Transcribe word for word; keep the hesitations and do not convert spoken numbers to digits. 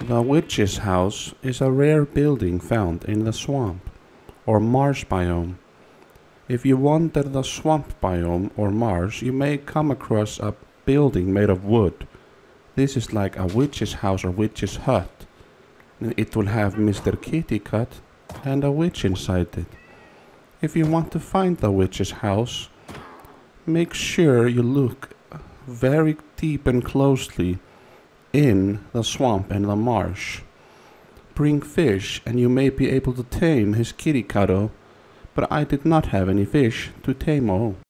The witch's house is a rare building found in the swamp or marsh biome. If you wander the swamp biome or marsh, you may come across a building made of wood. This is like a witch's house or witch's hut. It will have Mister Kitty Cat and a witch inside it. If you want to find the witch's house, make sure you look very deep and closely in the swamp and the marsh. Bring fish and you may be able to tame his kitty Kato, but I did not have any fish to tame. Oh.